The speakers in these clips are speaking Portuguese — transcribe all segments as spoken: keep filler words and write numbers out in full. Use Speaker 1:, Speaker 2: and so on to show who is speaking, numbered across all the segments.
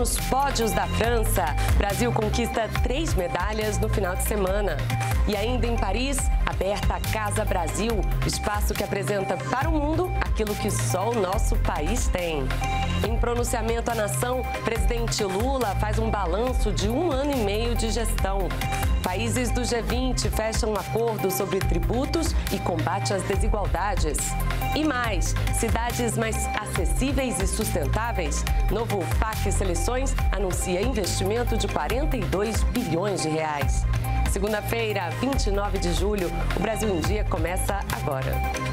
Speaker 1: nos pódios da França. Brasil conquista três medalhas no final de semana. E ainda em Paris, aberta a Casa Brasil, espaço que apresenta para o mundo aquilo que só o nosso país tem. Em pronunciamento à nação, presidente Lula faz um balanço de um ano e meio de gestão. Países do G vinte fecham um acordo sobre tributos e combate às desigualdades. E mais, cidades mais acessíveis e sustentáveis. Novo F A C Seleções anuncia investimento de quarenta e dois bilhões de reais. Segunda-feira, vinte e nove de julho, o Brasil em Dia começa agora.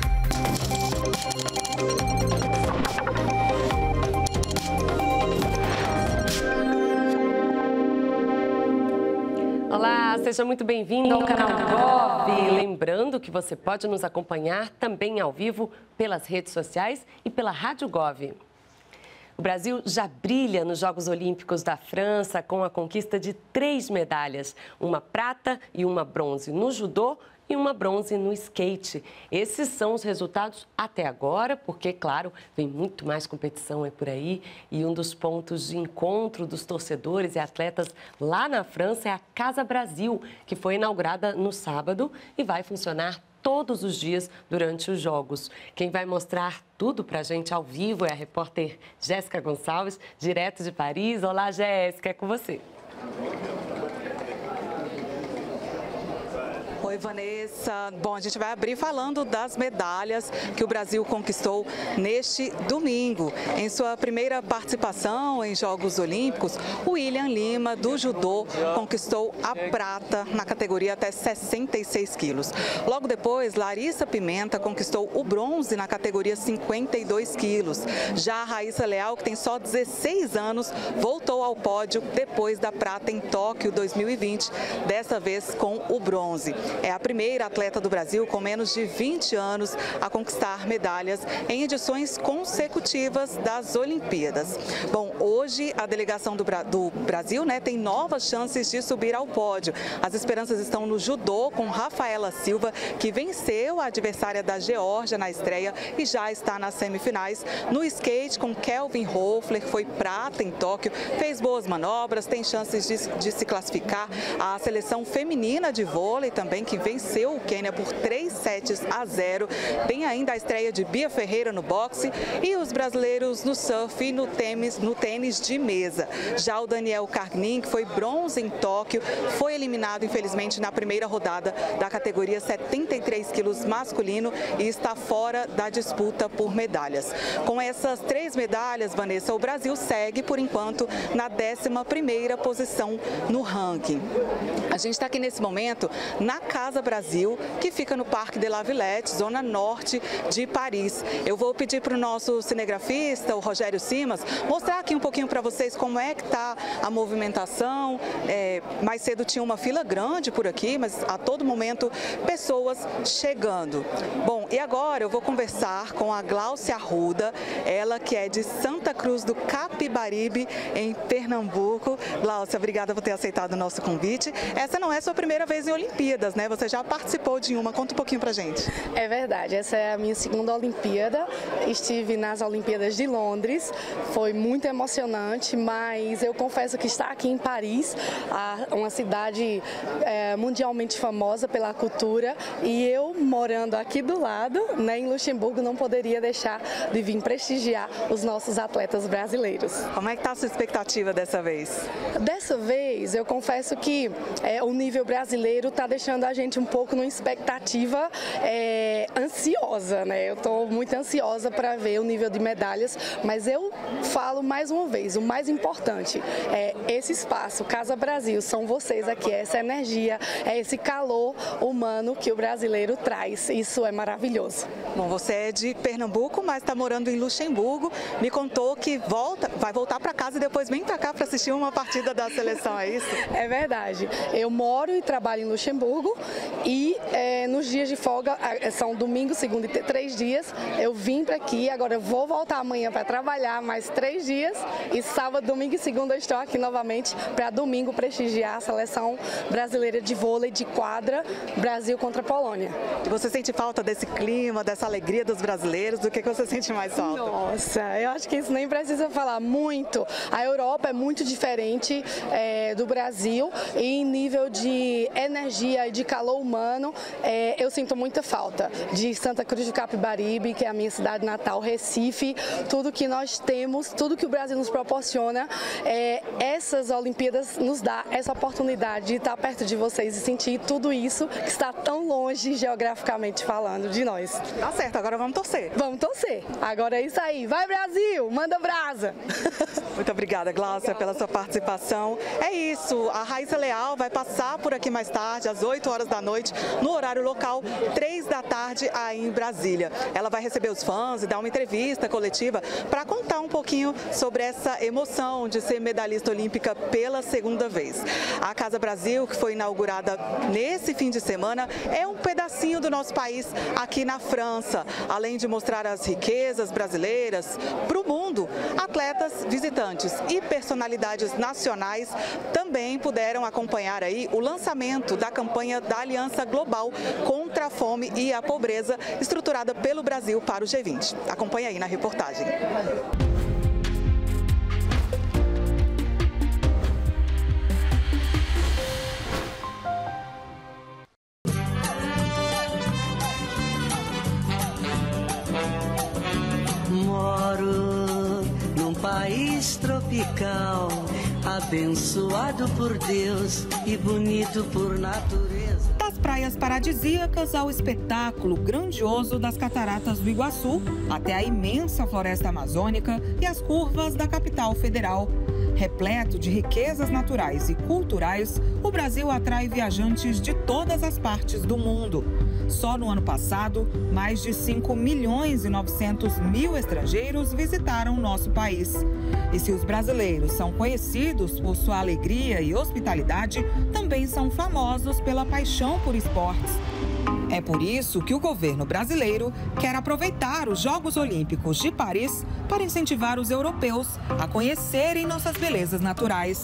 Speaker 1: Olá, seja muito bem-vindo ao canal Gov. Lembrando que você pode nos acompanhar também ao vivo pelas redes sociais e pela Rádio Gov. O Brasil já brilha nos Jogos Olímpicos da França com a conquista de três medalhas, uma prata e uma bronze no judô e uma bronze no skate. Esses são os resultados até agora, porque, claro, vem muito mais competição aí por aí. E um dos pontos de encontro dos torcedores e atletas lá na França é a Casa Brasil, que foi inaugurada no sábado e vai funcionar todos os dias durante os Jogos. Quem vai mostrar tudo pra gente ao vivo é a repórter Jéssica Gonçalves, direto de Paris. Olá, Jéssica, é com você.
Speaker 2: Oi, Vanessa. Bom, a gente vai abrir falando das medalhas que o Brasil conquistou neste domingo. Em sua primeira participação em Jogos Olímpicos, o William Lima, do judô, conquistou a prata na categoria até sessenta e seis quilos. Logo depois, Larissa Pimenta conquistou o bronze na categoria cinquenta e dois quilos. Já a Raíssa Leal, que tem só dezesseis anos, voltou ao pódio depois da prata em Tóquio dois mil e vinte, dessa vez com o bronze. É a primeira atleta do Brasil com menos de vinte anos a conquistar medalhas em edições consecutivas das Olimpíadas. Bom, hoje a delegação do, Bra do Brasil né, tem novas chances de subir ao pódio. As esperanças estão no judô com Rafaela Silva, que venceu a adversária da Geórgia na estreia e já está nas semifinais. No skate com Kelvin Hoffler, que foi prata em Tóquio, fez boas manobras, tem chances de, de se classificar. A seleção feminina de vôlei também, que venceu o Quênia por três sets a zero. Tem ainda a estreia de Bia Ferreira no boxe e os brasileiros no surf e no tênis, no tênis de mesa. Já o Daniel Cargnin, que foi bronze em Tóquio, foi eliminado, infelizmente, na primeira rodada da categoria setenta e três quilos masculino e está fora da disputa por medalhas. Com essas três medalhas, Vanessa, o Brasil segue, por enquanto, na décima primeira posição no ranking. A gente está aqui nesse momento na Casa Brasil, que fica no Parque de la Villette, zona norte de Paris. Eu vou pedir para o nosso cinegrafista, o Rogério Simas, mostrar aqui um pouquinho para vocês como é que está a movimentação. É, mais cedo tinha uma fila grande por aqui, mas a todo momento pessoas chegando. Bom, e agora eu vou conversar com a Gláucia Arruda, ela que é de Santa Cruz do Capibaribe, em Pernambuco. Gláucia, obrigada por ter aceitado o nosso convite. Essa não é a sua primeira vez em Olimpíadas, né? Você já participou de uma. Conta um pouquinho pra gente.
Speaker 3: É verdade, essa é a minha segunda Olimpíada. Estive nas Olimpíadas de Londres, foi muito emocionante, mas eu confesso que estar aqui em Paris, uma cidade é, mundialmente famosa pela cultura, e eu morando aqui do lado, né, em Luxemburgo, não poderia deixar de vir prestigiar os nossos atletas brasileiros.
Speaker 2: Como é que está a sua expectativa dessa vez?
Speaker 3: Dessa vez, eu confesso que é, o nível brasileiro está deixando a gente um pouco numa expectativa é, ansiosa, né? Eu estou muito ansiosa para ver o nível de medalhas, mas eu falo mais uma vez, o mais importante é esse espaço, Casa Brasil, são vocês aqui, essa energia, é esse calor humano que o brasileiro traz, isso é maravilhoso.
Speaker 2: Bom, você é de Pernambuco, mas está morando em Luxemburgo, me contou que volta, vai voltar para casa e depois vem para cá para assistir uma partida da seleção, é isso?
Speaker 3: É verdade, eu moro e trabalho em Luxemburgo, e é, nos dias de folga, são domingo, segunda e três dias, eu vim para aqui, agora eu vou voltar amanhã para trabalhar mais três dias e sábado, domingo e segunda eu estou aqui novamente para domingo prestigiar a seleção brasileira de vôlei de quadra, Brasil contra a Polônia.
Speaker 2: E você sente falta desse clima, dessa alegria dos brasileiros? Do que, que você sente mais falta?
Speaker 3: Nossa, eu acho que isso nem precisa falar muito. A Europa é muito diferente é, do Brasil e em nível de energia e de calor humano, é, eu sinto muita falta de Santa Cruz do Capibaribe, que é a minha cidade natal, Recife, tudo que nós temos, tudo que o Brasil nos proporciona, é, essas Olimpíadas nos dá essa oportunidade de estar perto de vocês e sentir tudo isso que está tão longe geograficamente falando de nós.
Speaker 2: Tá certo, agora vamos torcer.
Speaker 3: Vamos torcer. Agora é isso aí. Vai, Brasil! Manda brasa!
Speaker 2: Muito obrigada, Gláucia, pela sua participação. É isso, a Raíssa Leal vai passar por aqui mais tarde, às oito horas da noite, no horário local, três da tarde, aí em Brasília. Ela vai receber os fãs e dar uma entrevista coletiva para contar um pouquinho sobre essa emoção de ser medalhista olímpica pela segunda vez. A Casa Brasil, que foi inaugurada nesse fim de semana, é um pedacinho do nosso país aqui na França. Além de mostrar as riquezas brasileiras para o mundo, atletas, visitantes e personalidades nacionais também puderam acompanhar aí o lançamento da campanha da Aliança Global contra a Fome e a Pobreza, estruturada pelo Brasil para o G vinte. Acompanhe aí na reportagem.
Speaker 4: Moro num país tropical, abençoado por Deus e bonito por natureza.
Speaker 5: Das praias paradisíacas ao espetáculo grandioso das cataratas do Iguaçu, até a imensa floresta amazônica e as curvas da capital federal. Repleto de riquezas naturais e culturais, o Brasil atrai viajantes de todas as partes do mundo. Só no ano passado, mais de cinco milhões e novecentos mil estrangeiros visitaram nosso país. E se os brasileiros são conhecidos por sua alegria e hospitalidade, também são famosos pela paixão por esportes. É por isso que o governo brasileiro quer aproveitar os Jogos Olímpicos de Paris para incentivar os europeus a conhecerem nossas belezas naturais.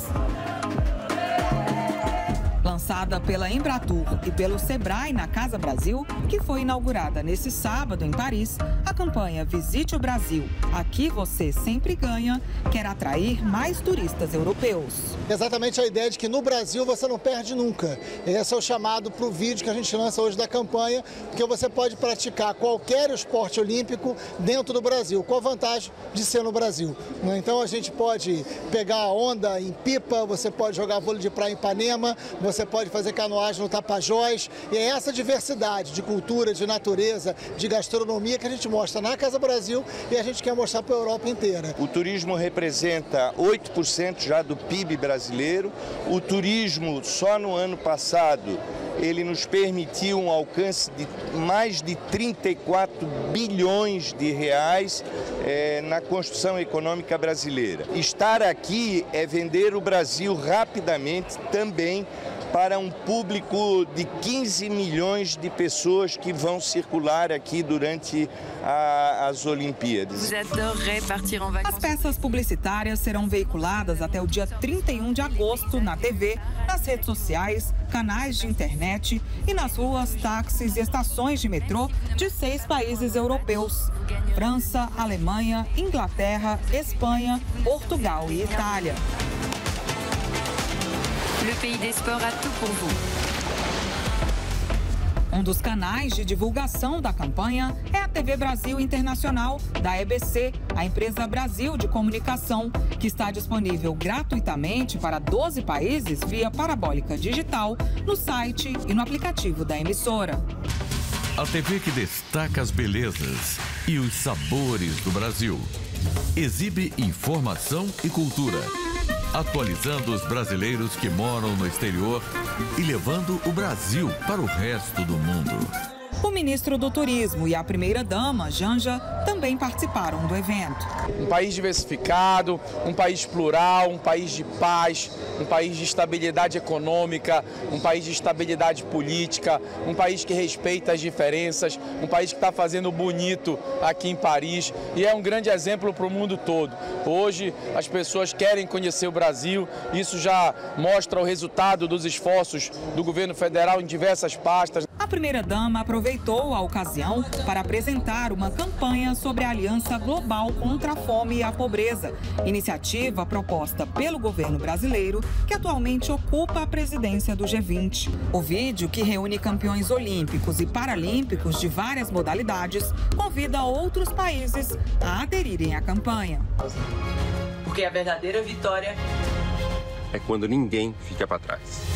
Speaker 5: Lançada pela Embratur e pelo Sebrae na Casa Brasil, que foi inaugurada nesse sábado em Paris, a campanha Visite o Brasil, aqui você sempre ganha, quer atrair mais turistas europeus.
Speaker 6: Exatamente a ideia de que no Brasil você não perde nunca. Esse é o chamado para o vídeo que a gente lança hoje da campanha, porque você pode praticar qualquer esporte olímpico dentro do Brasil, com a vantagem de ser no Brasil. Então a gente pode pegar onda em Pipa, você pode jogar vôlei de praia em Ipanema, você pode fazer canoagem no Tapajós, e é essa diversidade de cultura, de natureza, de gastronomia que a gente mostra na Casa Brasil e a gente quer mostrar para a Europa inteira.
Speaker 7: O turismo representa oito por cento já do P I B brasileiro. O turismo, só no ano passado, ele nos permitiu um alcance de mais de trinta e quatro bilhões de reais é, na construção econômica brasileira. Estar aqui é vender o Brasil rapidamente também para um público de quinze milhões de pessoas que vão circular aqui durante a, as Olimpíadas.
Speaker 5: As peças publicitárias serão veiculadas até o dia trinta e um de agosto na T V, nas redes sociais, canais de internet e nas ruas, táxis e estações de metrô de seis países europeus: França, Alemanha, Inglaterra, Espanha, Portugal e Itália.
Speaker 8: Le pays des sports a tout pour vous.
Speaker 5: Um dos canais de divulgação da campanha é a T V Brasil Internacional, da E B C, a empresa Brasil de Comunicação, que está disponível gratuitamente para doze países via parabólica digital, no site e no aplicativo da emissora.
Speaker 9: A T V que destaca as belezas e os sabores do Brasil. Exibe informação e cultura, atualizando os brasileiros que moram no exterior e levando o Brasil para o resto do mundo.
Speaker 5: O ministro do Turismo e a primeira-dama, Janja, também participaram do evento.
Speaker 10: Um país diversificado, um país plural, um país de paz, um país de estabilidade econômica, um país de estabilidade política, um país que respeita as diferenças, um país que está fazendo bonito aqui em Paris e é um grande exemplo para o mundo todo. Hoje as pessoas querem conhecer o Brasil, isso já mostra o resultado dos esforços do governo federal em diversas pastas.
Speaker 5: A primeira-dama aproveitou a ocasião para apresentar uma campanha sobre a Aliança Global contra a Fome e a Pobreza, iniciativa proposta pelo governo brasileiro, que atualmente ocupa a presidência do G vinte. O vídeo, que reúne campeões olímpicos e paralímpicos de várias modalidades, convida outros países a aderirem à campanha.
Speaker 11: Porque a verdadeira vitória
Speaker 12: é quando ninguém fica para trás.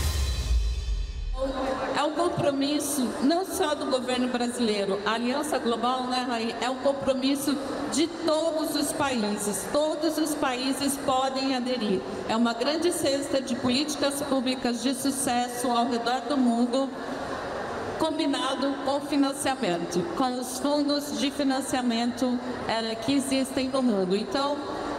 Speaker 13: É um compromisso não só do governo brasileiro, a Aliança Global, né, Raí, é um compromisso de todos os países. Todos os países podem aderir. É uma grande cesta de políticas públicas de sucesso ao redor do mundo, combinado com financiamento, com os fundos de financiamento é, que existem no mundo. Então,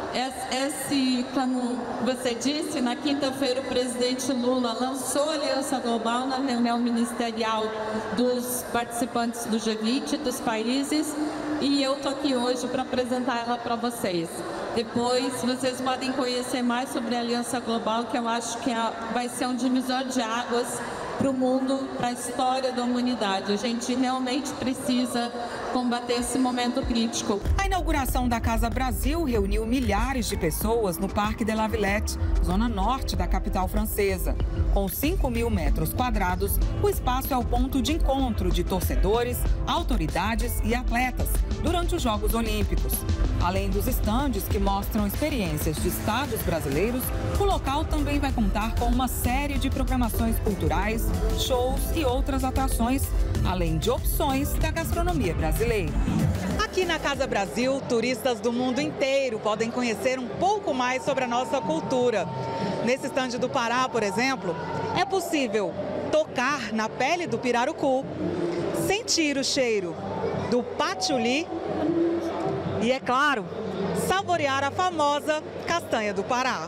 Speaker 13: Esse, como você disse, na quinta-feira o presidente Lula lançou a Aliança Global na reunião ministerial dos participantes do G vinte, dos países, e eu estou aqui hoje para apresentar ela para vocês. Depois vocês podem conhecer mais sobre a Aliança Global, que eu acho que vai ser um divisor de águas para o mundo, para a história da humanidade. A gente realmente precisa combater esse momento crítico.
Speaker 5: A inauguração da Casa Brasil reuniu milhares de pessoas no Parque de la Villette, zona norte da capital francesa. Com cinco mil metros quadrados, o espaço é o ponto de encontro de torcedores, autoridades e atletas durante os Jogos Olímpicos. Além dos estandes que mostram experiências de estados brasileiros, o local também vai contar com uma série de programações culturais, shows e outras atrações, além de opções da gastronomia brasileira.
Speaker 2: Aqui na Casa Brasil, turistas do mundo inteiro podem conhecer um pouco mais sobre a nossa cultura. Nesse estande do Pará, por exemplo, é possível tocar na pele do pirarucu, sentir o cheiro do patchouli e, é claro, saborear a famosa castanha do Pará.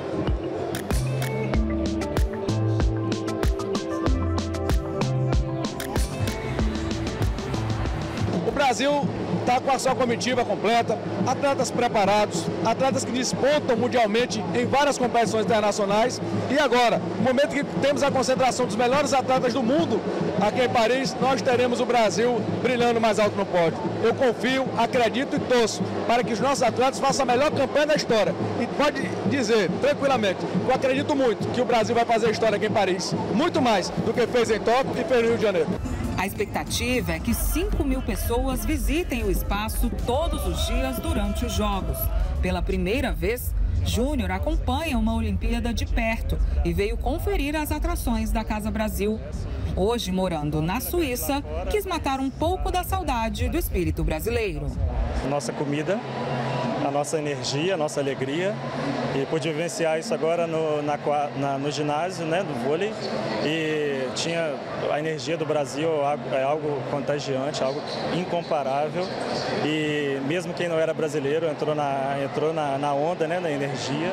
Speaker 10: O Brasil está com a sua comitiva completa, atletas preparados, atletas que despontam mundialmente em várias competições internacionais. E agora, no momento que temos a concentração dos melhores atletas do mundo aqui em Paris, nós teremos o Brasil brilhando mais alto no pódio. Eu confio, acredito e torço para que os nossos atletas façam a melhor campanha da história. E pode dizer tranquilamente, eu acredito muito que o Brasil vai fazer história aqui em Paris, muito mais do que fez em Tóquio e fez no Rio de Janeiro.
Speaker 5: A expectativa é que cinco mil pessoas visitem o espaço todos os dias durante os Jogos. Pela primeira vez, Júnior acompanha uma Olimpíada de perto e veio conferir as atrações da Casa Brasil. Hoje, morando na Suíça, quis matar um pouco da saudade do espírito brasileiro.
Speaker 14: Nossa comida, a nossa energia, a nossa alegria. E pude vivenciar isso agora no, na, na, no ginásio, né, do vôlei. E tinha a energia do Brasil, é algo contagiante, algo incomparável. E mesmo quem não era brasileiro entrou na, entrou na, na onda, né, na energia.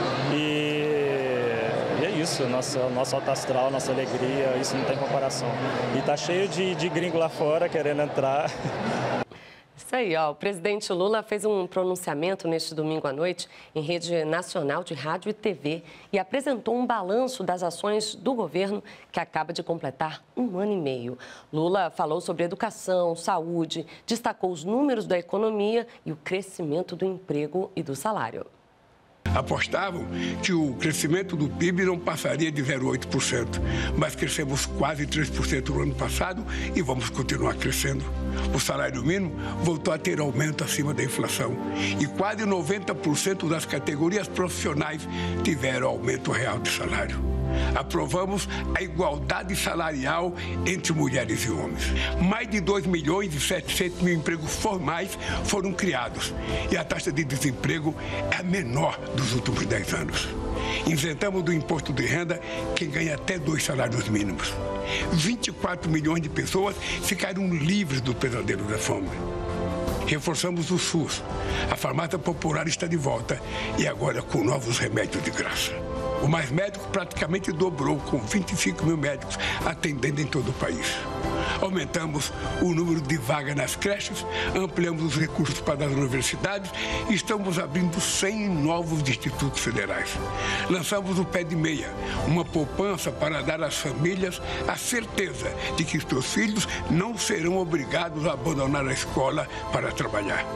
Speaker 14: E, e é isso, nosso, nosso alto astral, nossa alegria, isso não tem comparação. E tá cheio de, de gringo lá fora querendo entrar.
Speaker 1: Isso aí, ó. O presidente Lula fez um pronunciamento neste domingo à noite em rede nacional de rádio e T V e apresentou um balanço das ações do governo que acaba de completar um ano e meio. Lula falou sobre educação, saúde, destacou os números da economia e o crescimento do emprego e do salário.
Speaker 15: Apostavam que o crescimento do P I B não passaria de zero vírgula oito por cento, mas crescemos quase três por cento no ano passado e vamos continuar crescendo. O salário mínimo voltou a ter aumento acima da inflação e quase noventa por cento das categorias profissionais tiveram aumento real de salário. Aprovamos a igualdade salarial entre mulheres e homens. Mais de dois milhões e setecentos mil empregos formais foram criados e a taxa de desemprego é a menor dos últimos dez anos. Isentamos do imposto de renda quem ganha até dois salários mínimos. vinte e quatro milhões de pessoas ficaram livres do pesadelo da fome. Reforçamos o SUS. A farmácia popular está de volta e agora com novos remédios de graça. O Mais Médico praticamente dobrou, com vinte e cinco mil médicos atendendo em todo o país. Aumentamos o número de vagas nas creches, ampliamos os recursos para as universidades e estamos abrindo cem novos institutos federais. Lançamos o Pé de Meia, uma poupança para dar às famílias a certeza de que seus filhos não serão obrigados a abandonar a escola para trabalhar.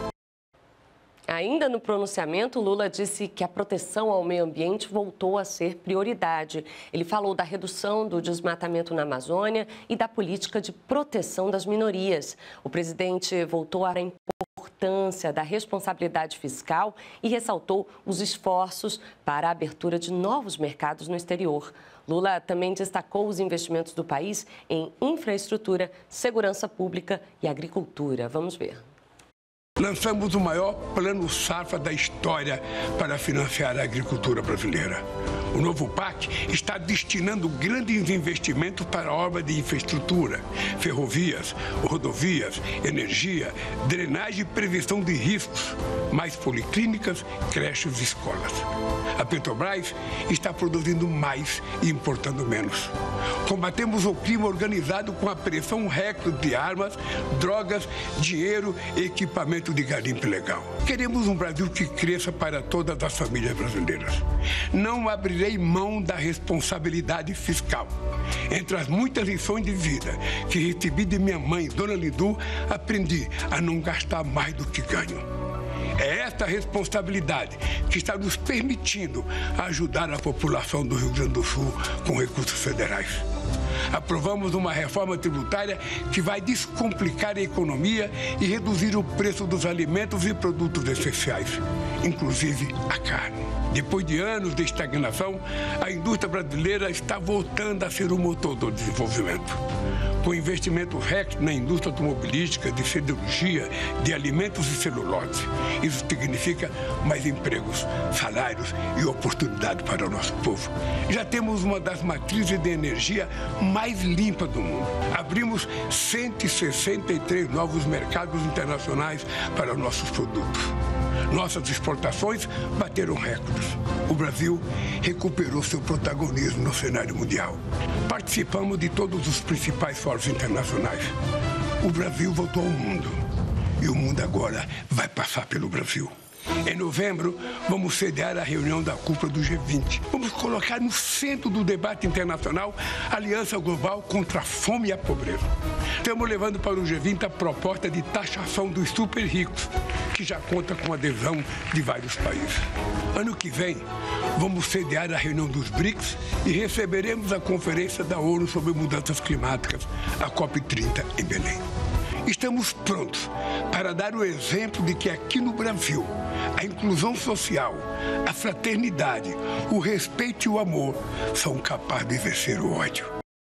Speaker 1: Ainda no pronunciamento, Lula disse que a proteção ao meio ambiente voltou a ser prioridade. Ele falou da redução do desmatamento na Amazônia e da política de proteção das minorias. O presidente voltou à importância da responsabilidade fiscal e ressaltou os esforços para a abertura de novos mercados no exterior. Lula também destacou os investimentos do país em infraestrutura, segurança pública e agricultura. Vamos ver.
Speaker 15: Lançamos o maior plano safra da história para financiar a agricultura brasileira. O novo P A C está destinando grandes investimentos para a obra de infraestrutura, ferrovias, rodovias, energia, drenagem e prevenção de riscos, mais policlínicas, creches e escolas. A Petrobras está produzindo mais e importando menos. Combatemos o crime organizado com a apreensão recorde de armas, drogas, dinheiro e equipamento de garimpo ilegal. Queremos um Brasil que cresça para todas as famílias brasileiras. Não abrirei mão da responsabilidade fiscal. Entre as muitas lições de vida que recebi de minha mãe, Dona Lindu, aprendi a não gastar mais do que ganho. É esta responsabilidade que está nos permitindo ajudar a população do Rio Grande do Sul com recursos federais. Aprovamos uma reforma tributária que vai descomplicar a economia e reduzir o preço dos alimentos e produtos essenciais, inclusive a carne. Depois de anos de estagnação, a indústria brasileira está voltando a ser o motor do desenvolvimento. Com investimento recorde na indústria automobilística, de siderurgia, de alimentos e celulose. Isso significa mais empregos, salários e oportunidade para o nosso povo. Já temos uma das matrizes de energia mais limpas do mundo. Abrimos cento e sessenta e três novos mercados internacionais para nossos produtos. Nossas exportações bateram recordes. O Brasil recuperou seu protagonismo no cenário mundial. Participamos de todos os principais fóruns internacionais. O Brasil voltou ao mundo. E o mundo agora vai passar pelo Brasil. Em novembro, vamos sediar a reunião da cúpula do G vinte. Vamos colocar no centro do debate internacional a Aliança Global contra a Fome e a Pobreza. Estamos levando para o G vinte a proposta de taxação dos super ricos, que já conta com adesão de vários países. Ano que vem, vamos sediar a reunião dos BRICS e receberemos a Conferência da ONU sobre Mudanças Climáticas, a COP trinta, em Belém. Estamos prontos para dar o exemplo de que aqui no Brasil, a inclusão social, a fraternidade, o respeito e o amor são capazes de vencer o ódio.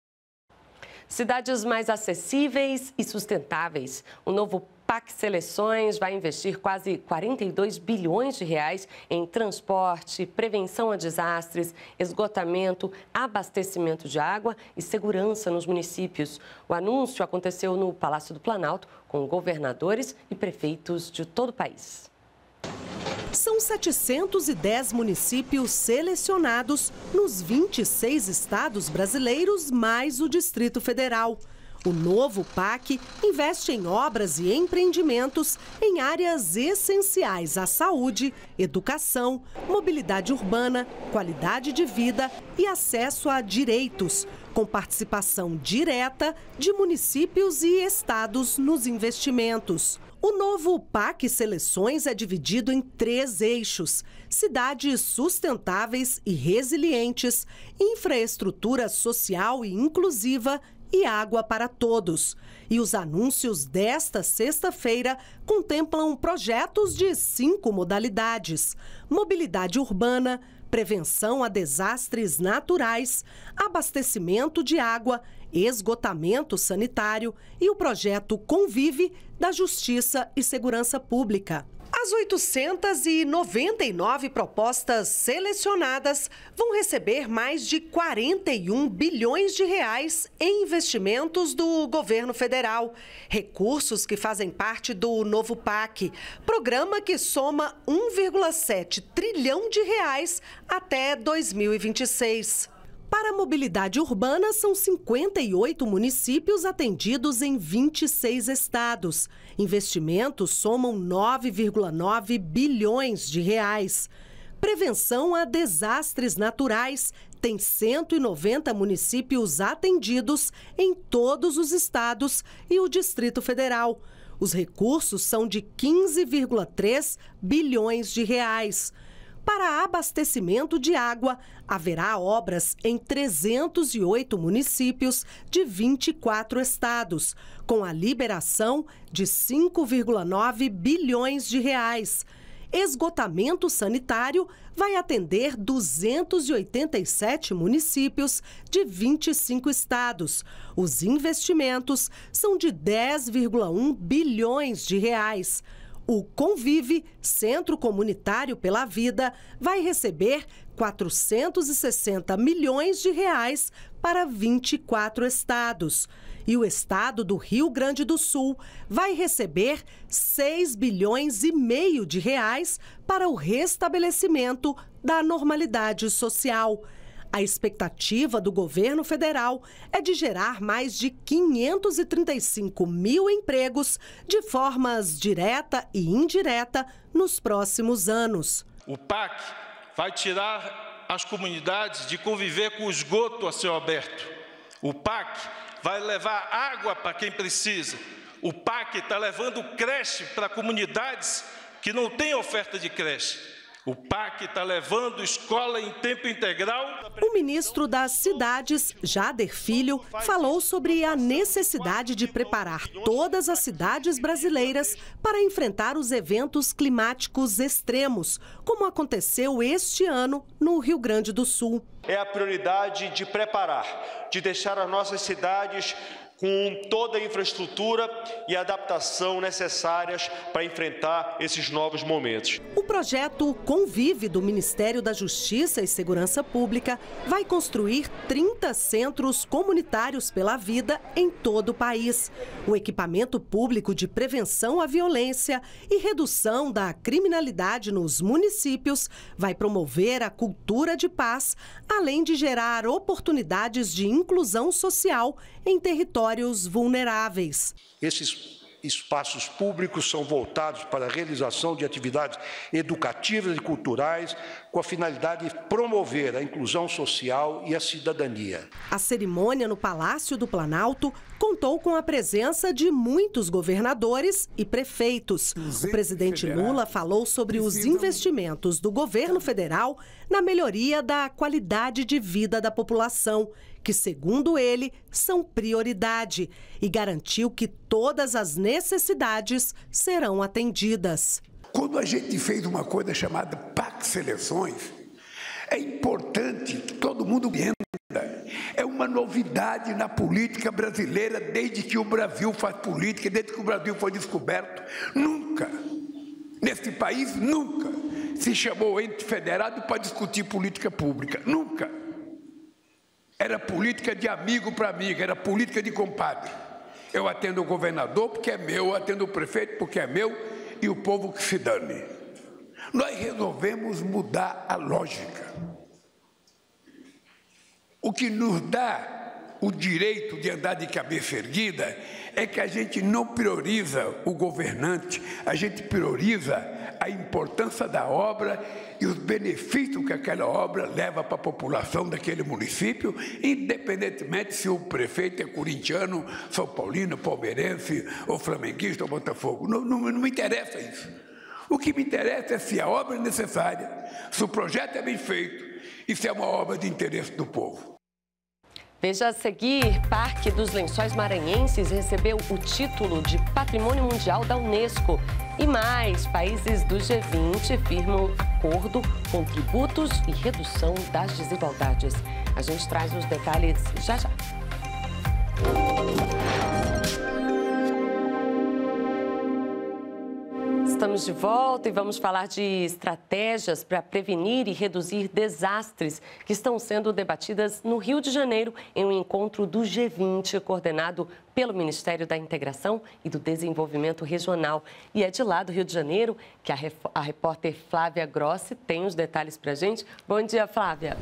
Speaker 1: Cidades mais acessíveis e sustentáveis. O novo P A C Seleções vai investir quase quarenta e dois bilhões de reais em transporte, prevenção a desastres, esgotamento, abastecimento de água e segurança nos municípios. O anúncio aconteceu no Palácio do Planalto com governadores e prefeitos de todo o país.
Speaker 16: São setecentos e dez municípios selecionados nos vinte e seis estados brasileiros, mais o Distrito Federal. O novo P A C investe em obras e empreendimentos em áreas essenciais à saúde, educação, mobilidade urbana, qualidade de vida e acesso a direitos, com participação direta de municípios e estados nos investimentos. O novo P A C Seleções é dividido em três eixos: cidades sustentáveis e resilientes, infraestrutura social e inclusiva e água para todos. E os anúncios desta sexta-feira contemplam projetos de cinco modalidades: mobilidade urbana, prevenção a desastres naturais, abastecimento de água, esgotamento sanitário e o projeto Convive da Justiça e Segurança Pública. As oitocentas e noventa e nove propostas selecionadas vão receber mais de quarenta e um bilhões de reais em investimentos do governo federal. Recursos que fazem parte do novo P A C, programa que soma um vírgula sete trilhão de reais até dois mil e vinte e seis. Para a mobilidade urbana, são cinquenta e oito municípios atendidos em vinte e seis estados. Investimentos somam nove vírgula nove bilhões de reais. Prevenção a desastres naturais tem cento e noventa municípios atendidos em todos os estados e o Distrito Federal. Os recursos são de quinze vírgula três bilhões de reais. Para abastecimento de água, haverá obras em trezentos e oito municípios de vinte e quatro estados, com a liberação de cinco vírgula nove bilhões de reais. Esgotamento sanitário vai atender duzentos e oitenta e sete municípios de vinte e cinco estados. Os investimentos são de dez vírgula um bilhões de reais. O Convive, Centro Comunitário pela Vida, vai receber quatrocentos e sessenta milhões de reais para vinte e quatro estados. E o estado do Rio Grande do Sul vai receber seis bilhões e meio de reais para o restabelecimento da normalidade social. A expectativa do governo federal é de gerar mais de quinhentos e trinta e cinco mil empregos de formas direta e indireta nos próximos anos.
Speaker 17: O P A C vai tirar as comunidades de conviver com o esgoto a céu aberto. O P A C vai levar água para quem precisa. O P A C está levando creche para comunidades que não têm oferta de creche. O P A C está levando escola em tempo integral.
Speaker 16: O ministro das Cidades, Jader Filho, falou sobre a necessidade de preparar todas as cidades brasileiras para enfrentar os eventos climáticos extremos, como aconteceu este ano no Rio Grande do Sul.
Speaker 18: É a prioridade de preparar, de deixar as nossas cidades com toda a infraestrutura e adaptação necessárias para enfrentar esses novos momentos.
Speaker 16: O projeto Convive do Ministério da Justiça e Segurança Pública vai construir trinta centros comunitários pela vida em todo o país. O equipamento público de prevenção à violência e redução da criminalidade nos municípios vai promover a cultura de paz, além de gerar oportunidades de inclusão social em territórios vulneráveis.
Speaker 19: Esses espaços públicos são voltados para a realização de atividades educativas e culturais com a finalidade de promover a inclusão social e a cidadania.
Speaker 16: A cerimônia no Palácio do Planalto contou com a presença de muitos governadores e prefeitos. O presidente Lula falou sobre os investimentos do governo federal na melhoria da qualidade de vida da população, que, segundo ele, são prioridade, e garantiu que todas as necessidades serão atendidas.
Speaker 15: Quando a gente fez uma coisa chamada P A C Seleções, é importante que todo mundo entenda. É uma novidade na política brasileira desde que o Brasil faz política, desde que o Brasil foi descoberto. Nunca, nesse país, nunca se chamou ente federado para discutir política pública. Nunca. Era política de amigo para amigo, era política de compadre. Eu atendo o governador porque é meu, eu atendo o prefeito porque é meu e o povo que se dane. Nós resolvemos mudar a lógica. O que nos dá o direito de andar de cabeça erguida é que a gente não prioriza o governante, a gente prioriza a importância da obra e os benefícios que aquela obra leva para a população daquele município, independentemente se o prefeito é corintiano, são paulino, palmeirense, ou flamenguista, ou Botafogo. Não, não, não me interessa isso. O que me interessa é se a obra é necessária, se o projeto é bem feito e se é uma obra de interesse do povo.
Speaker 1: Veja a seguir, Parque dos Lençóis Maranhenses recebeu o título de Patrimônio Mundial da Unesco. E mais, países do G vinte firmam acordo com tributos e redução das desigualdades. A gente traz os detalhes já já. Estamos de volta e vamos falar de estratégias para prevenir e reduzir desastres que estão sendo debatidas no Rio de Janeiro em um encontro do G vinte, coordenado pelo Ministério da Integração e do Desenvolvimento Regional. E é de lá do Rio de Janeiro que a, a repórter Flávia Grossi tem os detalhes para a gente. Bom dia, Flávia.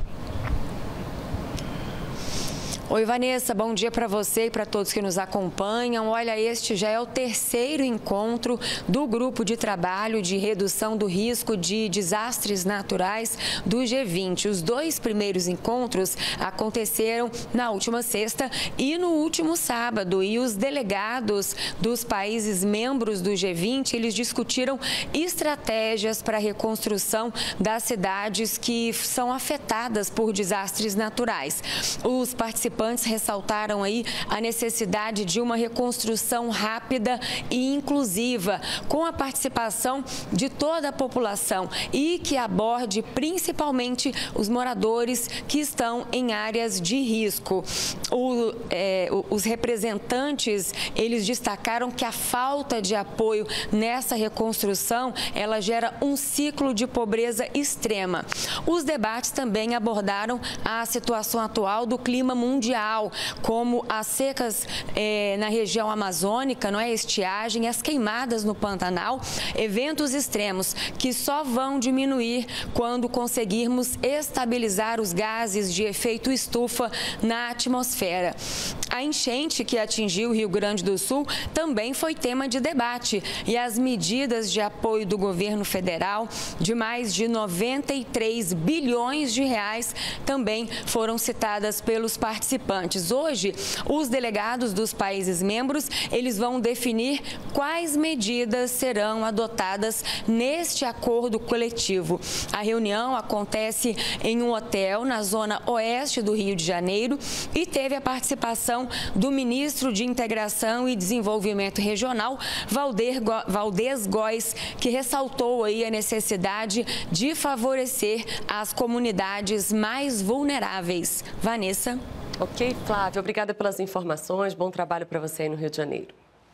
Speaker 20: Oi, Vanessa, bom dia para você e para todos que nos acompanham. Olha, este já é o terceiro encontro do Grupo de Trabalho de Redução do Risco de Desastres Naturais do G vinte. Os dois primeiros encontros aconteceram na última sexta e no último sábado. E os delegados dos países membros do G vinte, eles discutiram estratégias para a reconstrução das cidades que são afetadas por desastres naturais. Os participantes participantes ressaltaram aí a necessidade de uma reconstrução rápida e inclusiva, com a participação de toda a população e que aborde principalmente os moradores que estão em áreas de risco. O, é, os representantes, eles destacaram que a falta de apoio nessa reconstrução, ela gera um ciclo de pobreza extrema. Os debates também abordaram a situação atual do clima mundial, como as secas eh, na região amazônica, não é? Estiagem, as queimadas no Pantanal, eventos extremos que só vão diminuir quando conseguirmos estabilizar os gases de efeito estufa na atmosfera. A enchente que atingiu o Rio Grande do Sul também foi tema de debate e as medidas de apoio do governo federal de mais de noventa e três bilhões de reais também foram citadas pelos participantes. Hoje, os delegados dos países membros, eles vão definir quais medidas serão adotadas neste acordo coletivo. A reunião acontece em um hotel na zona oeste do Rio de Janeiro e teve a participação do ministro de Integração e Desenvolvimento Regional, Valder, Valdez Góes, que ressaltou aí a necessidade de favorecer as comunidades mais vulneráveis. Vanessa.
Speaker 1: Ok, Flávia, obrigada pelas informações. Bom trabalho para você aí no Rio de Janeiro.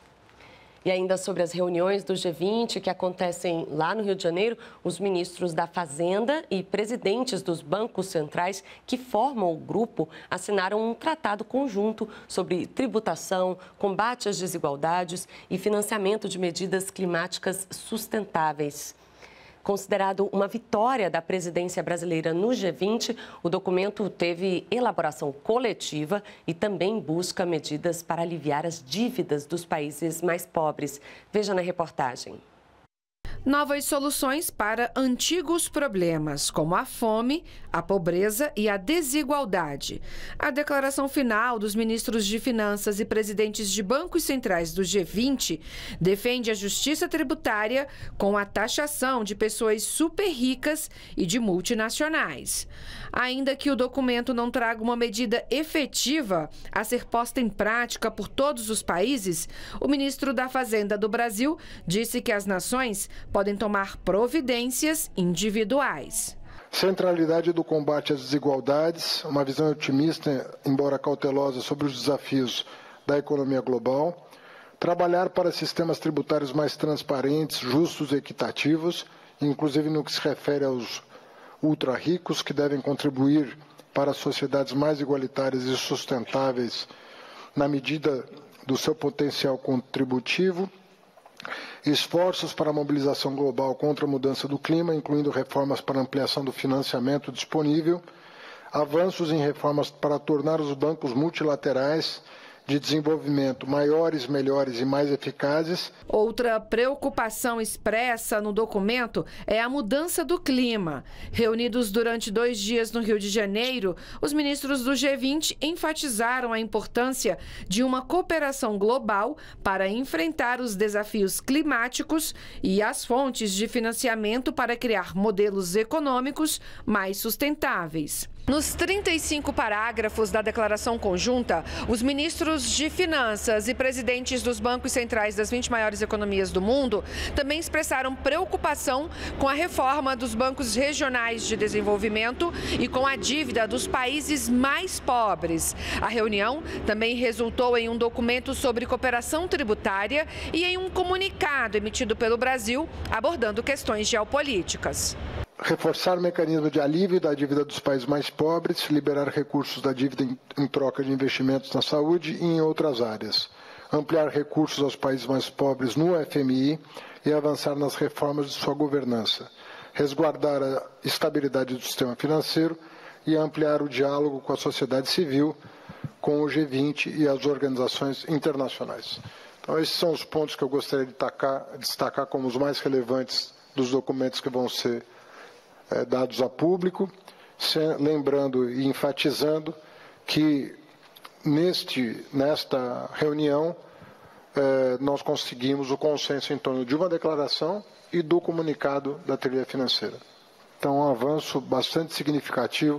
Speaker 1: E ainda sobre as reuniões do G vinte que acontecem lá no Rio de Janeiro, os ministros da Fazenda e presidentes dos bancos centrais que formam o grupo assinaram um tratado conjunto sobre tributação, combate às desigualdades e financiamento de medidas climáticas sustentáveis. Considerado uma vitória da presidência brasileira no G vinte, o documento teve elaboração coletiva e também busca medidas para aliviar as dívidas dos países mais pobres. Veja na reportagem.
Speaker 21: Novas soluções para antigos problemas, como a fome, a pobreza e a desigualdade. A declaração final dos ministros de Finanças e presidentes de bancos centrais do G vinte defende a justiça tributária com a taxação de pessoas super ricas e de multinacionais. Ainda que o documento não traga uma medida efetiva a ser posta em prática por todos os países, o ministro da Fazenda do Brasil disse que as nações podem tomar providências individuais.
Speaker 22: Centralidade do combate às desigualdades, uma visão otimista, embora cautelosa, sobre os desafios da economia global. Trabalhar para sistemas tributários mais transparentes, justos e equitativos, inclusive no que se refere aos ultra-ricos, que devem contribuir para sociedades mais igualitárias e sustentáveis na medida do seu potencial contributivo. Esforços para a mobilização global contra a mudança do clima, incluindo reformas para ampliação do financiamento disponível, avanços em reformas para tornar os bancos multilaterais de desenvolvimento maiores, melhores e mais eficazes.
Speaker 21: Outra preocupação expressa no documento é a mudança do clima. Reunidos durante dois dias no Rio de Janeiro, os ministros do G vinte enfatizaram a importância de uma cooperação global para enfrentar os desafios climáticos e as fontes de financiamento para criar modelos econômicos mais sustentáveis. Nos trinta e cinco parágrafos da declaração conjunta, os ministros de Finanças e presidentes dos bancos centrais das vinte maiores economias do mundo também expressaram preocupação com a reforma dos bancos regionais de desenvolvimento e com a dívida dos países mais pobres. A reunião também resultou em um documento sobre cooperação tributária e em um comunicado emitido pelo Brasil abordando questões geopolíticas.
Speaker 22: Reforçar o mecanismo de alívio da dívida dos países mais pobres, liberar recursos da dívida em, em troca de investimentos na saúde e em outras áreas, ampliar recursos aos países mais pobres no F M I e avançar nas reformas de sua governança, resguardar a estabilidade do sistema financeiro e ampliar o diálogo com a sociedade civil, com o G vinte e as organizações internacionais. Então, esses são os pontos que eu gostaria de destacar, destacar como os mais relevantes dos documentos que vão ser É, dados a público, lembrando e enfatizando que neste, nesta reunião é, nós conseguimos o consenso em torno de uma declaração e do comunicado da trilha financeira. Então, um avanço bastante significativo.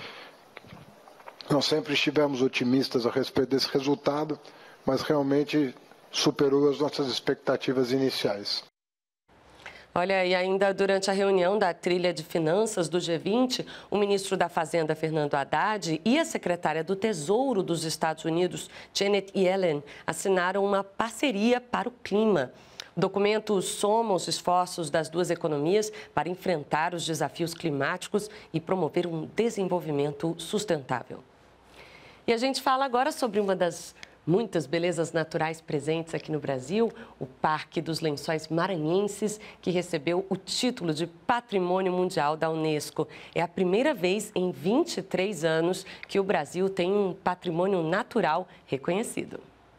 Speaker 22: Nós sempre estivemos otimistas a respeito desse resultado, mas realmente superou as nossas expectativas iniciais.
Speaker 1: Olha, e ainda durante a reunião da trilha de finanças do G vinte, o ministro da Fazenda, Fernando Haddad, e a secretária do Tesouro dos Estados Unidos, Janet Yellen, assinaram uma parceria para o clima. O documento soma os esforços das duas economias para enfrentar os desafios climáticos e promover um desenvolvimento sustentável. E a gente fala agora sobre uma das muitas belezas naturais presentes aqui no Brasil, o Parque dos Lençóis Maranhenses, que recebeu o título de Patrimônio Mundial da Unesco. É a primeira vez em vinte e três anos que o Brasil tem um patrimônio natural reconhecido.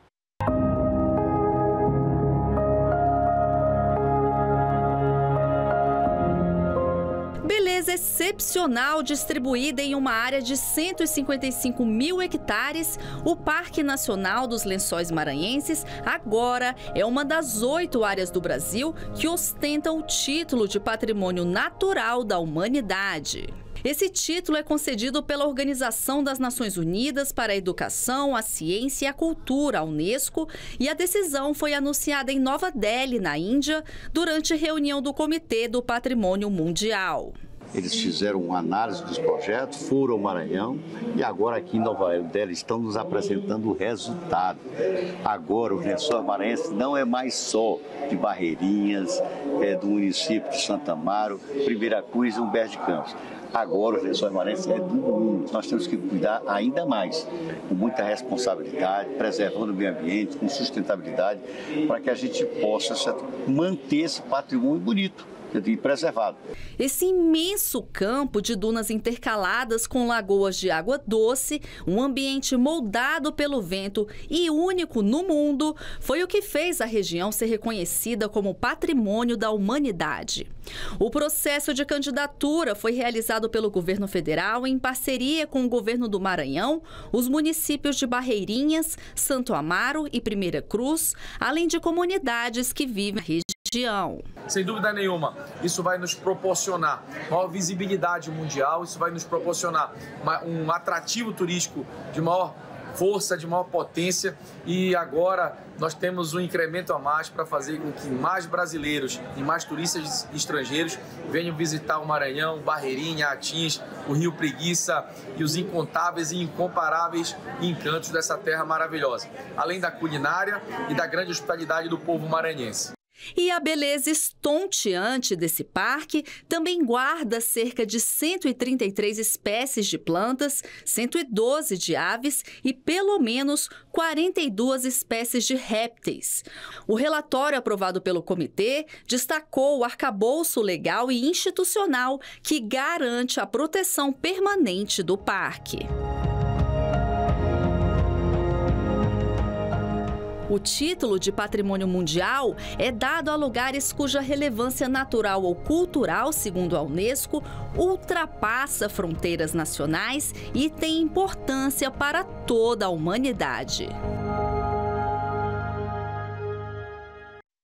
Speaker 3: Beleza excepcional distribuída em uma área de cento e cinquenta e cinco mil hectares, o Parque Nacional dos Lençóis Maranhenses agora é uma das oito áreas do Brasil que ostentam o título de Patrimônio Natural da Humanidade. Esse título é concedido pela Organização das Nações Unidas para a Educação, a Ciência e a Cultura, a Unesco, e a decisão foi anunciada em Nova Delhi, na Índia, durante a reunião do Comitê do Patrimônio Mundial.
Speaker 4: Eles fizeram uma análise dos projetos, foram ao Maranhão e agora aqui em Nova Delhi estão nos apresentando o resultado. Agora, os Lençóis Maranhenses não é mais só de Barreirinhas, é do município de Santa Amaro, Primeira Cruz e Humberto de Campos. Agora, os Lençóis Maranhenses é do mundo. Nós temos que cuidar ainda mais, com muita responsabilidade, preservando o meio ambiente, com sustentabilidade, para que a gente possa manter esse patrimônio bonito e preservado.
Speaker 3: Esse imenso campo de dunas intercaladas com lagoas de água doce, um ambiente moldado pelo vento e único no mundo, foi o que fez a região ser reconhecida como Patrimônio da Humanidade. O processo de candidatura foi realizado pelo governo federal em parceria com o governo do Maranhão, os municípios de Barreirinhas, Santo Amaro e Primeira Cruz, além de comunidades que vivem na região.
Speaker 10: Sem dúvida nenhuma, isso vai nos proporcionar maior visibilidade mundial, isso vai nos proporcionar um atrativo turístico de maior força, de maior potência, e agora nós temos um incremento a mais para fazer com que mais brasileiros e mais turistas estrangeiros venham visitar o Maranhão, Barreirinha, Atins, o Rio Preguiça e os incontáveis e incomparáveis encantos dessa terra maravilhosa, além da culinária e da grande hospitalidade do povo maranhense.
Speaker 3: E a beleza estonteante desse parque também guarda cerca de cento e trinta e três espécies de plantas, cento e doze de aves e pelo menos quarenta e duas espécies de répteis. O relatório aprovado pelo comitê destacou o arcabouço legal e institucional que garante a proteção permanente do parque. O título de Patrimônio Mundial é dado a lugares cuja relevância natural ou cultural, segundo a Unesco, ultrapassa fronteiras nacionais e tem importância para toda a humanidade.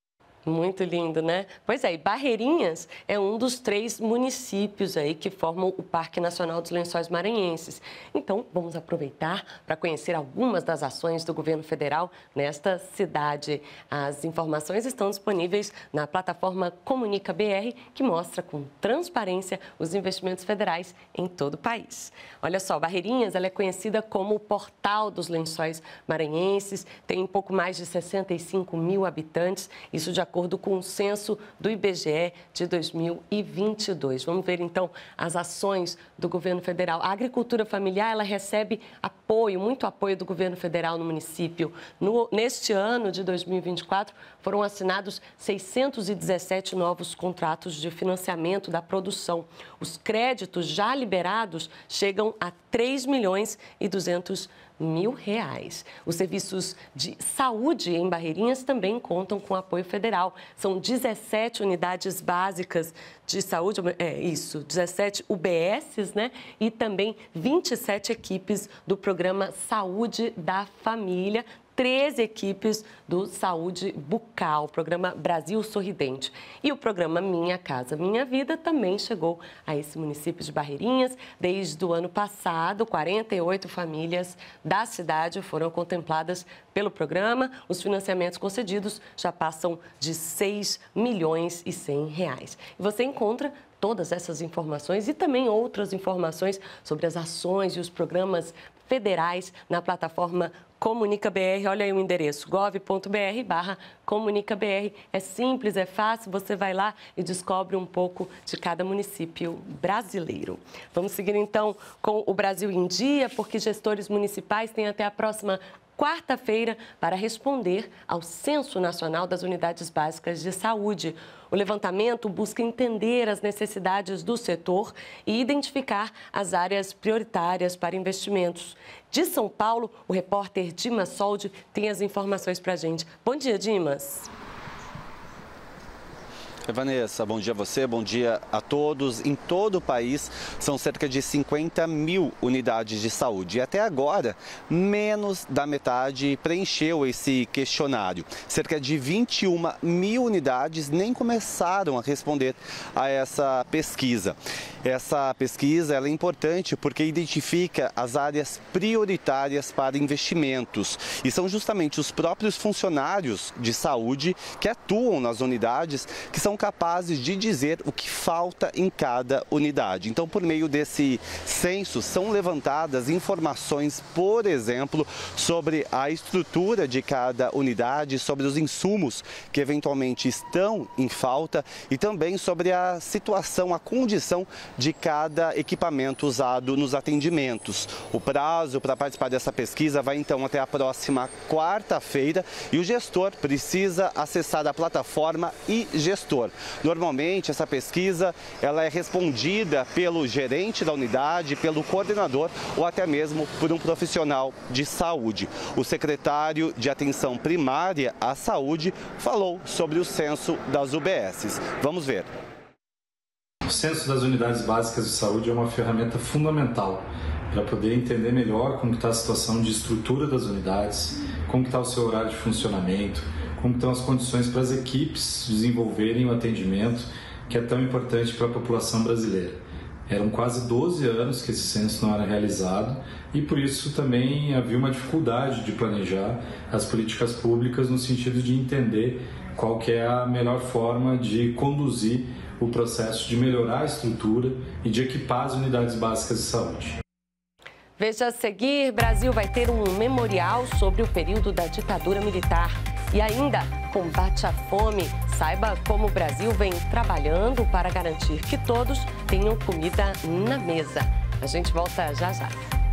Speaker 1: Muito lindo, né? Pois é, e Barreirinhas é um dos três municípios aí que formam o Parque Nacional dos Lençóis Maranhenses. Então, vamos aproveitar para conhecer algumas das ações do governo federal nesta cidade. As informações estão disponíveis na plataforma Comunica B R, que mostra com transparência os investimentos federais em todo o país. Olha só, Barreirinhas ela é conhecida como o Portal dos Lençóis Maranhenses, tem um pouco mais de sessenta e cinco mil habitantes, isso de acordo com o censo do I B G E de dois mil e vinte e dois. Vamos ver, então, as ações do governo federal. A agricultura familiar, ela recebe apoio, muito apoio do governo federal no município. No, neste ano de dois mil e vinte e quatro, foram assinados seiscentos e dezessete novos contratos de financiamento da produção. Os créditos já liberados chegam a três milhões e duzentos mil reais. Os serviços de saúde em Barreirinhas também contam com apoio federal. São dezessete unidades básicas de saúde, é isso, dezessete U B Ss, né? E também vinte e sete equipes do programa Saúde da Família, treze equipes do Saúde Bucal, programa Brasil Sorridente. E o programa Minha Casa Minha Vida também chegou a esse município de Barreirinhas. Desde o ano passado, quarenta e oito famílias da cidade foram contempladas pelo programa. Os financiamentos concedidos já passam de seis milhões e cem reais. E você encontra todas essas informações e também outras informações sobre as ações e os programas federais na plataforma Comunica B R. Olha aí o endereço, gov ponto br barra Comunica B R. É simples, é fácil, você vai lá e descobre um pouco de cada município brasileiro. Vamos seguir então com o Brasil em Dia, porque gestores municipais têm até a próxima quarta-feira para responder ao Censo Nacional das Unidades Básicas de Saúde. O levantamento busca entender as necessidades do setor e identificar as áreas prioritárias para investimentos. De São Paulo, o repórter Dimas Soldi tem as informações para a gente. Bom dia, Dimas.
Speaker 6: Vanessa, bom dia a você, bom dia a todos. Em todo o país, são cerca de cinquenta mil unidades de saúde. E até agora, menos da metade preencheu esse questionário. Cerca de vinte e uma mil unidades nem começaram a responder a essa pesquisa. Essa pesquisa ela é importante porque identifica as áreas prioritárias para investimentos. E são justamente os próprios funcionários de saúde que atuam nas unidades que são capazes de dizer o que falta em cada unidade. Então, por meio desse censo, são levantadas informações, por exemplo, sobre a estrutura de cada unidade, sobre os insumos que eventualmente estão em falta e também sobre a situação, a condição de cada equipamento usado nos atendimentos. O prazo para participar dessa pesquisa vai então até a próxima quarta-feira e o gestor precisa acessar a plataforma e gestor. Normalmente, essa pesquisa ela é respondida pelo gerente da unidade, pelo coordenador ou até mesmo por um profissional de saúde. O secretário de Atenção Primária à Saúde falou sobre o censo das U B Ss. Vamos ver.
Speaker 7: O censo das unidades básicas de saúde é uma ferramenta fundamental para poder entender melhor como está a situação de estrutura das unidades, como está o seu horário de funcionamento, como estão as condições para as equipes desenvolverem o atendimento que é tão importante para a população brasileira. Eram quase doze anos que esse censo não era realizado e por isso também havia uma dificuldade de planejar as políticas públicas no sentido de entender qual que é a melhor forma de conduzir o processo de melhorar a estrutura e de equipar as unidades básicas de saúde.
Speaker 1: Veja a seguir, Brasil vai ter um memorial sobre o período da ditadura militar. E ainda, combate à fome. Saiba como o Brasil vem trabalhando para garantir que todos tenham comida na mesa. A gente volta já já.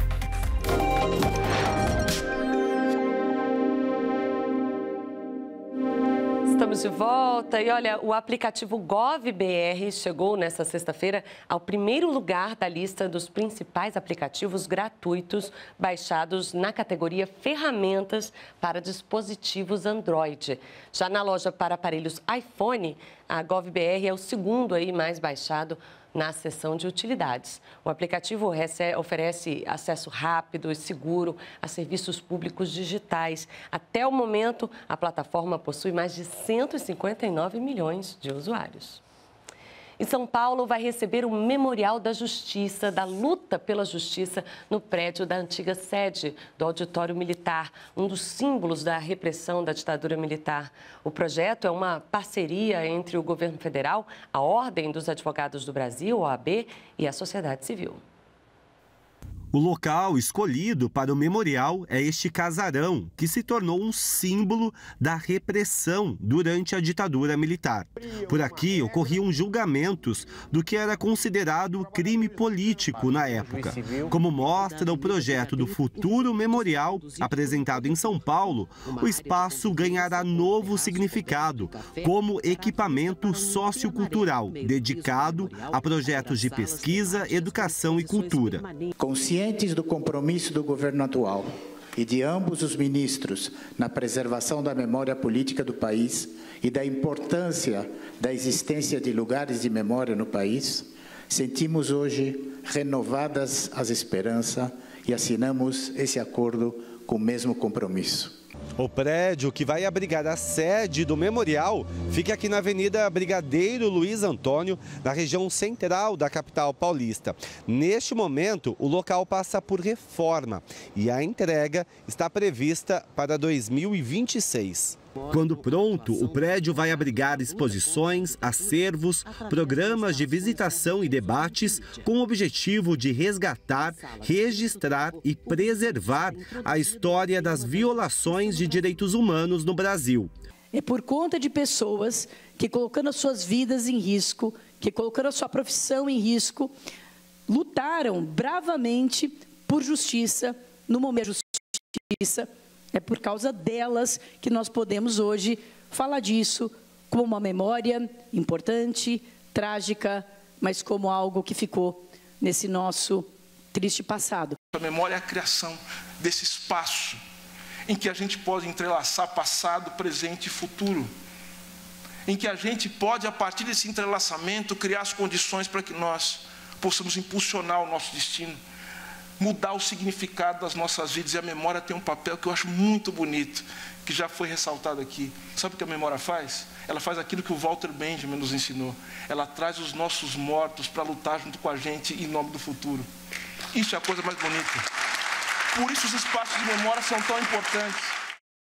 Speaker 1: Estamos de volta e olha, o aplicativo GovBR chegou nesta sexta-feira ao primeiro lugar da lista dos principais aplicativos gratuitos baixados na categoria Ferramentas para dispositivos Android. Já na loja para aparelhos iPhone, a GovBR é o segundo aí mais baixado na seção de utilidades. O aplicativo oferece acesso rápido e seguro a serviços públicos digitais. Até o momento, a plataforma possui mais de cento e cinquenta e nove milhões de usuários. E São Paulo vai receber o Memorial da Justiça, da luta pela justiça, no prédio da antiga sede do Auditório Militar, um dos símbolos da repressão da ditadura militar. O projeto é uma parceria entre o governo federal, a Ordem dos Advogados do Brasil, O A B, e a sociedade civil.
Speaker 8: O local escolhido para o memorial é este casarão, que se tornou um símbolo da repressão durante a ditadura militar. Por aqui ocorriam julgamentos do que era considerado crime político na época. Como mostra o projeto do futuro memorial, apresentado em São Paulo, o espaço ganhará novo significado, como equipamento sociocultural, dedicado a projetos de pesquisa, educação e cultura.
Speaker 9: Conscientes do compromisso do governo atual e de ambos os ministros na preservação da memória política do país e da importância da existência de lugares de memória no país, sentimos hoje renovadas as esperanças e assinamos esse acordo com o mesmo compromisso.
Speaker 6: O prédio que vai abrigar a sede do memorial fica aqui na Avenida Brigadeiro Luiz Antônio, na região central da capital paulista. Neste momento, o local passa por reforma e a entrega está prevista para dois mil e vinte e seis.
Speaker 8: Quando pronto, o prédio vai abrigar exposições, acervos, programas de visitação e debates com o objetivo de resgatar, registrar e preservar a história das violações de direitos humanos no Brasil.
Speaker 23: É por conta de pessoas que, colocando as suas vidas em risco, que colocando a sua profissão em risco, lutaram bravamente por justiça, no momento de justiça. É por causa delas que nós podemos hoje falar disso como uma memória importante, trágica, mas como algo que ficou nesse nosso triste passado.
Speaker 24: A memória é a criação desse espaço em que a gente pode entrelaçar passado, presente e futuro. Em que a gente pode, a partir desse entrelaçamento, criar as condições para que nós possamos impulsionar o nosso destino, mudar o significado das nossas vidas. E a memória tem um papel que eu acho muito bonito, que já foi ressaltado aqui. Sabe o que a memória faz? Ela faz aquilo que o Walter Benjamin nos ensinou. Ela traz os nossos mortos para lutar junto com a gente em nome do futuro. Isso é a coisa mais bonita. Por isso os espaços de memória são tão importantes.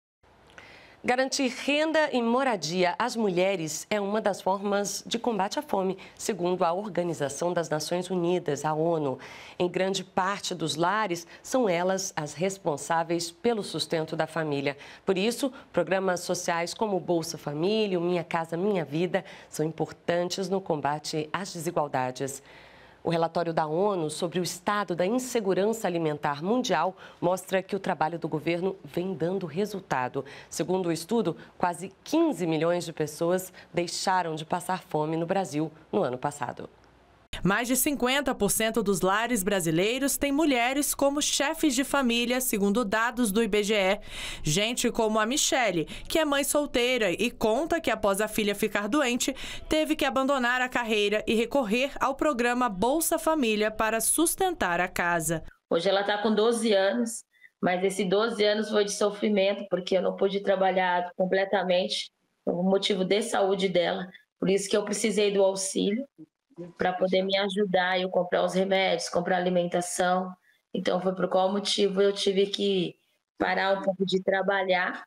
Speaker 1: Garantir renda e moradia às mulheres é uma das formas de combate à fome, segundo a Organização das Nações Unidas, a ONU. Em grande parte dos lares, são elas as responsáveis pelo sustento da família. Por isso, programas sociais como o Bolsa Família, o Minha Casa Minha Vida, são importantes no combate às desigualdades. O relatório da ONU sobre o estado da insegurança alimentar mundial mostra que o trabalho do governo vem dando resultado. Segundo o estudo, quase quinze milhões de pessoas deixaram de passar fome no Brasil no ano passado.
Speaker 25: Mais de cinquenta por cento dos lares brasileiros têm mulheres como chefes de família, segundo dados do I B G E. Gente como a Michele, que é mãe solteira e conta que após a filha ficar doente, teve que abandonar a carreira e recorrer ao programa Bolsa Família para sustentar a casa.
Speaker 26: Hoje ela está com doze anos, mas esses doze anos foi de sofrimento, porque eu não pude trabalhar completamente por motivo de saúde dela. Por isso que eu precisei do auxílio, para poder me ajudar, eu comprar os remédios, comprar alimentação. Então, foi por qual motivo eu tive que parar um pouco de trabalhar,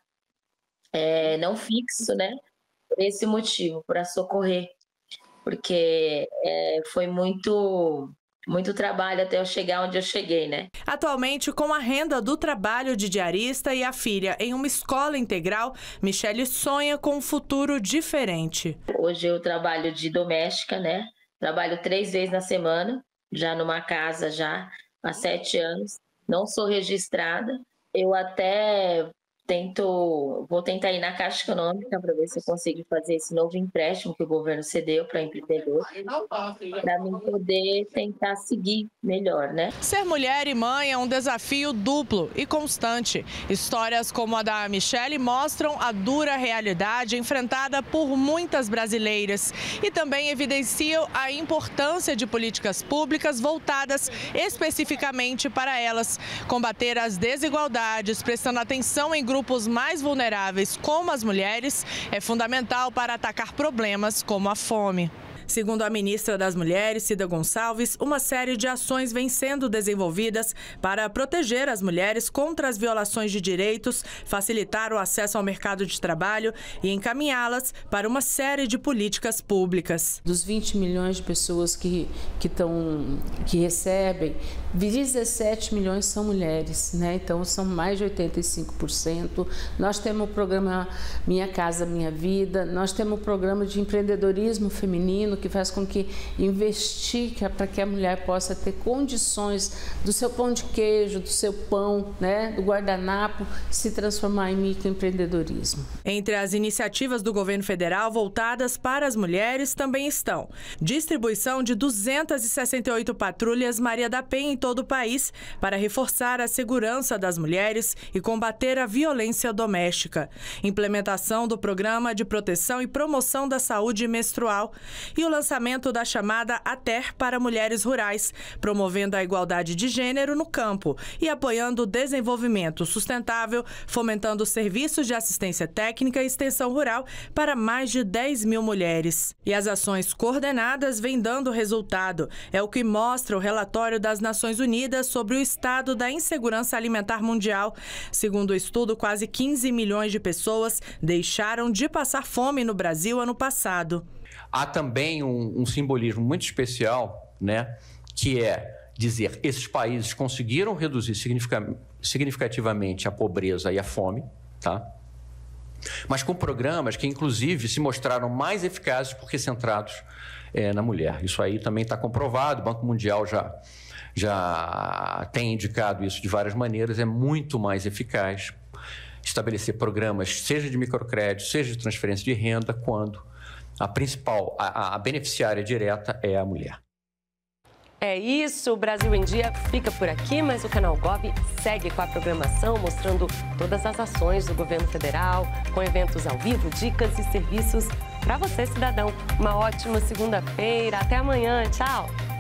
Speaker 26: é, não fixo, né? Por esse motivo, para socorrer, porque é, foi muito, muito trabalho até eu chegar onde eu cheguei, né?
Speaker 25: Atualmente, com a renda do trabalho de diarista e a filha em uma escola integral, Michele sonha com um futuro diferente.
Speaker 26: Hoje eu trabalho de doméstica, né? Trabalho três vezes na semana, já numa casa já há sete anos. Não sou registrada. Eu até tento, vou tentar ir na Caixa Econômica para ver se eu consigo fazer esse novo empréstimo que o governo cedeu para empreendedor, para mim poder tentar seguir melhor, né?
Speaker 25: Ser mulher e mãe é um desafio duplo e constante. Histórias como a da Michele mostram a dura realidade enfrentada por muitas brasileiras e também evidenciam a importância de políticas públicas voltadas especificamente para elas. Combater as desigualdades, prestando atenção em grupos mais vulneráveis, como as mulheres, é fundamental para atacar problemas como a fome. Segundo a ministra das Mulheres, Cida Gonçalves, uma série de ações vem sendo desenvolvidas para proteger as mulheres contra as violações de direitos, facilitar o acesso ao mercado de trabalho e encaminhá-las para uma série de políticas públicas.
Speaker 2: Dos vinte milhões de pessoas que, que, tão, que recebem, dezessete milhões são mulheres, né? Então são mais de oitenta e cinco por cento. Nós temos o programa Minha Casa Minha Vida, nós temos o programa de empreendedorismo feminino, que faz com que investir para que a mulher possa ter condições do seu pão de queijo, do seu pão, né, do guardanapo, se transformar em microempreendedorismo.
Speaker 25: Entre as iniciativas do governo federal voltadas para as mulheres também estão distribuição de duzentas e sessenta e oito patrulhas Maria da Penha em todo o país para reforçar a segurança das mulheres e combater a violência doméstica, implementação do programa de proteção e promoção da saúde menstrual e o lançamento da chamada ATER para mulheres rurais, promovendo a igualdade de gênero no campo e apoiando o desenvolvimento sustentável, fomentando serviços de assistência técnica e extensão rural para mais de dez mil mulheres. E as ações coordenadas vêm dando resultado. É o que mostra o relatório das Nações Unidas sobre o estado da insegurança alimentar mundial. Segundo o estudo, quase quinze milhões de pessoas deixaram de passar fome no Brasil ano passado.
Speaker 5: Há também um, um simbolismo muito especial, né, que é dizer que esses países conseguiram reduzir significativamente a pobreza e a fome, tá? Mas com programas que, inclusive, se mostraram mais eficazes porque centrados é, na mulher. Isso aí também está comprovado, o Banco Mundial já, já tem indicado isso de várias maneiras, é muito mais eficaz estabelecer programas, seja de microcrédito, seja de transferência de renda, quando a principal, a, a beneficiária direta é a mulher.
Speaker 1: É isso, o Brasil em Dia fica por aqui, mas o Canal Gov segue com a programação, mostrando todas as ações do governo federal, com eventos ao vivo, dicas e serviços para você, cidadão. Uma ótima segunda-feira, até amanhã, tchau!